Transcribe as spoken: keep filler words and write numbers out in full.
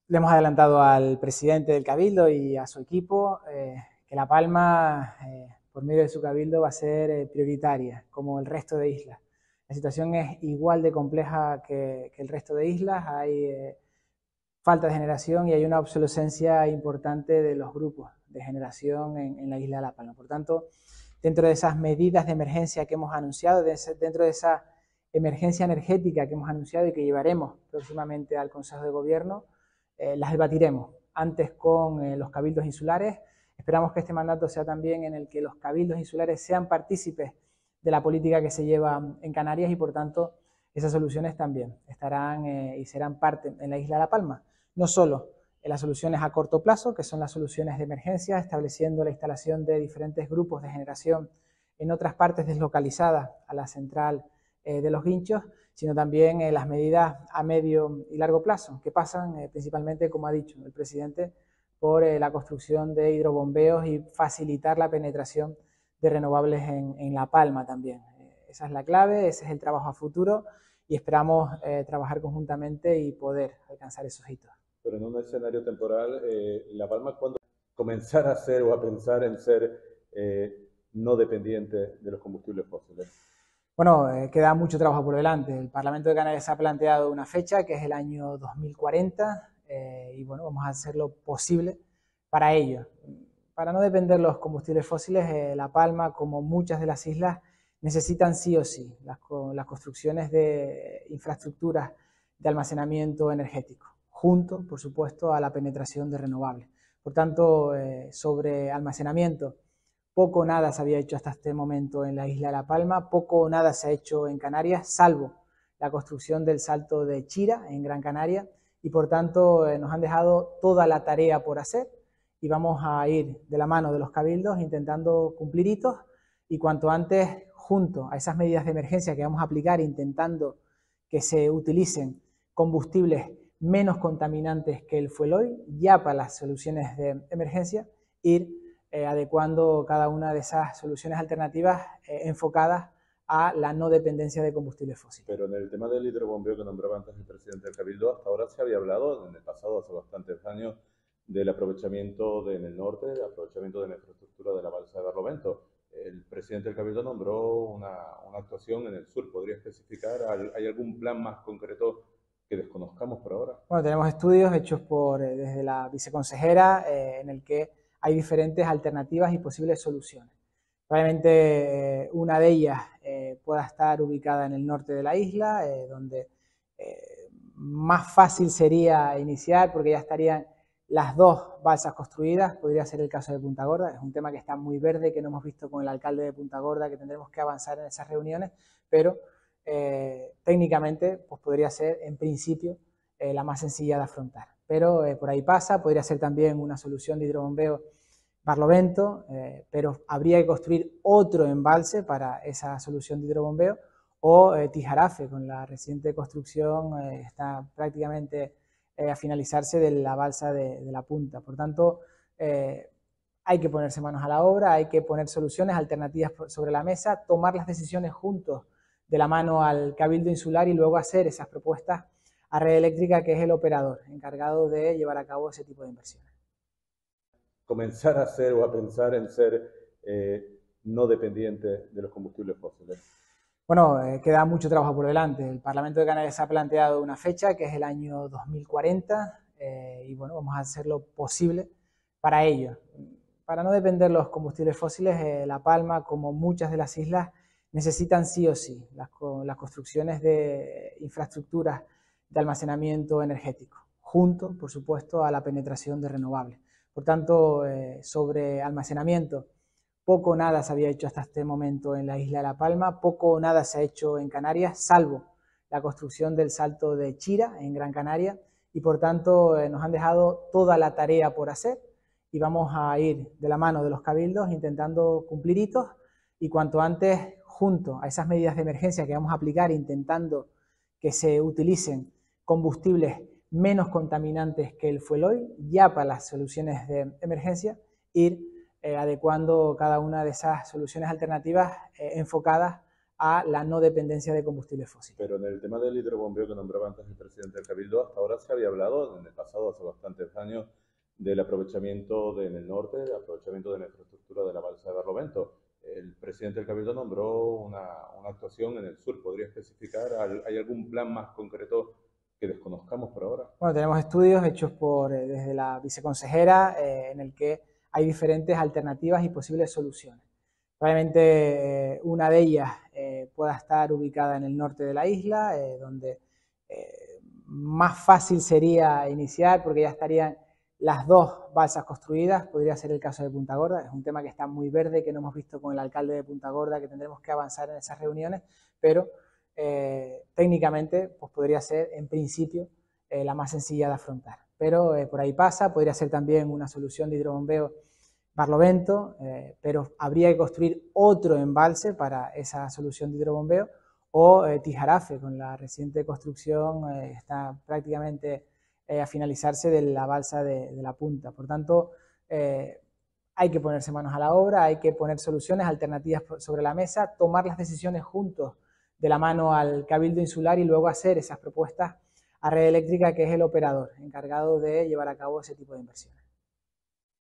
Le hemos adelantado al presidente del Cabildo y a su equipo eh, que La Palma, eh, por medio de su Cabildo, va a ser eh, prioritaria, como el resto de islas. La situación es igual de compleja que, que el resto de islas. Hay eh, falta de generación y hay una obsolescencia importante de los grupos de generación en, en la isla de La Palma. Por tanto, dentro de esas medidas de emergencia que hemos anunciado, de ese, dentro de esa emergencia energética que hemos anunciado y que llevaremos próximamente al Consejo de Gobierno, eh, las debatiremos antes con eh, los cabildos insulares. Esperamos que este mandato sea también en el que los cabildos insulares sean partícipes de la política que se lleva en Canarias y, por tanto, esas soluciones también estarán eh, y serán parte en la isla de La Palma. No solo en las soluciones a corto plazo, que son las soluciones de emergencia, estableciendo la instalación de diferentes grupos de generación en otras partes deslocalizadas a la central eh, de los Guinchos, sino también eh, las medidas a medio y largo plazo, que pasan eh, principalmente, como ha dicho el presidente, por eh, la construcción de hidrobombeos y facilitar la penetración de renovables en, en La Palma también. Eh, esa es la clave, ese es el trabajo a futuro y esperamos eh, trabajar conjuntamente y poder alcanzar esos hitos. Pero en un escenario temporal, eh, La Palma, ¿cuándo comenzar a ser o a pensar en ser eh, no dependiente de los combustibles fósiles? Bueno, eh, queda mucho trabajo por delante. El Parlamento de Canarias ha planteado una fecha que es el año dos mil cuarenta eh, y bueno, vamos a hacer lo posible para ello. Para no depender de los combustibles fósiles, eh, La Palma, como muchas de las islas, necesitan sí o sí las, las construcciones de infraestructuras de almacenamiento energético, junto, por supuesto, a la penetración de renovables. Por tanto, eh, sobre almacenamiento, poco o nada se había hecho hasta este momento en la isla de La Palma, poco o nada se ha hecho en Canarias, salvo la construcción del Salto de Chira en Gran Canaria, y por tanto eh, nos han dejado toda la tarea por hacer y vamos a ir de la mano de los cabildos intentando cumplir hitos y cuanto antes, junto a esas medidas de emergencia que vamos a aplicar, intentando que se utilicen combustibles menos contaminantes que el fuel oil, ya para las soluciones de emergencia, ir Eh, adecuando cada una de esas soluciones alternativas eh, enfocadas a la no dependencia de combustibles fósiles. Pero en el tema del hidrobombeo que nombraba antes el presidente del Cabildo, hasta ahora se había hablado, en el pasado, hace bastantes años, del aprovechamiento de, en el norte, del aprovechamiento de la infraestructura de la balsa de Barlovento. El presidente del Cabildo nombró una, una actuación en el sur. ¿Podría especificar? ¿Hay algún plan más concreto que desconozcamos por ahora? Bueno, tenemos estudios hechos por, eh, desde la viceconsejera eh, en el que hay diferentes alternativas y posibles soluciones. Probablemente eh, una de ellas eh, pueda estar ubicada en el norte de la isla, eh, donde eh, más fácil sería iniciar porque ya estarían las dos balsas construidas. Podría ser el caso de Punta Gorda, es un tema que está muy verde, que no hemos visto con el alcalde de Punta Gorda, que tendremos que avanzar en esas reuniones, pero eh, técnicamente pues podría ser en principio eh, la más sencilla de afrontar. Pero eh, por ahí pasa, podría ser también una solución de hidrobombeo Barlovento, eh, pero habría que construir otro embalse para esa solución de hidrobombeo, o eh, Tijarafe, con la reciente construcción, eh, está prácticamente eh, a finalizarse de la balsa de, de la Punta. Por tanto, eh, hay que ponerse manos a la obra, hay que poner soluciones alternativas sobre la mesa, tomar las decisiones juntos de la mano al Cabildo Insular y luego hacer esas propuestas a Red Eléctrica, que es el operador encargado de llevar a cabo ese tipo de inversiones. Comenzar a ser o a pensar en ser eh, no dependiente de los combustibles fósiles. Bueno, eh, queda mucho trabajo por delante. El Parlamento de Canarias ha planteado una fecha que es el año dos mil cuarenta eh, y bueno, vamos a hacer lo posible para ello. Para no depender de los combustibles fósiles, eh, La Palma, como muchas de las islas, necesitan sí o sí las, las construcciones de infraestructuras de almacenamiento energético, junto, por supuesto, a la penetración de renovables. Por tanto, eh, sobre almacenamiento, poco o nada se había hecho hasta este momento en la isla de La Palma, poco o nada se ha hecho en Canarias, salvo la construcción del Salto de Chira en Gran Canaria, y por tanto eh, nos han dejado toda la tarea por hacer y vamos a ir de la mano de los cabildos intentando cumplir hitos y cuanto antes, junto a esas medidas de emergencia que vamos a aplicar, intentando que se utilicen combustibles menos contaminantes que el fuel oil, ya para las soluciones de emergencia, ir eh, adecuando cada una de esas soluciones alternativas eh, enfocadas a la no dependencia de combustibles fósiles. Pero en el tema del hidrobombeo que nombraba antes el presidente del Cabildo, hasta ahora se había hablado, en el pasado, hace bastantes años, del aprovechamiento de, en el norte, del aprovechamiento de la infraestructura de la balsa de Barlovento. El presidente del Cabildo nombró una, una actuación en el sur. ¿Podría especificar? ¿Hay algún plan más concreto que desconozcamos por ahora? Bueno, tenemos estudios hechos por, eh, desde la viceconsejera eh, en el que hay diferentes alternativas y posibles soluciones. Probablemente eh, una de ellas eh, pueda estar ubicada en el norte de la isla, eh, donde eh, más fácil sería iniciar porque ya estarían las dos balsas construidas. Podría ser el caso de Punta Gorda. Es un tema que está muy verde, que no hemos visto con el alcalde de Punta Gorda, que tendremos que avanzar en esas reuniones, pero eh, técnicamente pues podría ser en principio eh, la más sencilla de afrontar. Pero eh, por ahí pasa, podría ser también una solución de hidrobombeo Barlovento, eh, pero habría que construir otro embalse para esa solución de hidrobombeo, o eh, Tijarafe, con la reciente construcción, eh, está prácticamente eh, a finalizarse de la balsa de, de la Punta. Por tanto, eh, hay que ponerse manos a la obra, hay que poner soluciones alternativas sobre la mesa, tomar las decisiones juntos de la mano al Cabildo Insular y luego hacer esas propuestas a Red Eléctrica, que es el operador encargado de llevar a cabo ese tipo de inversiones.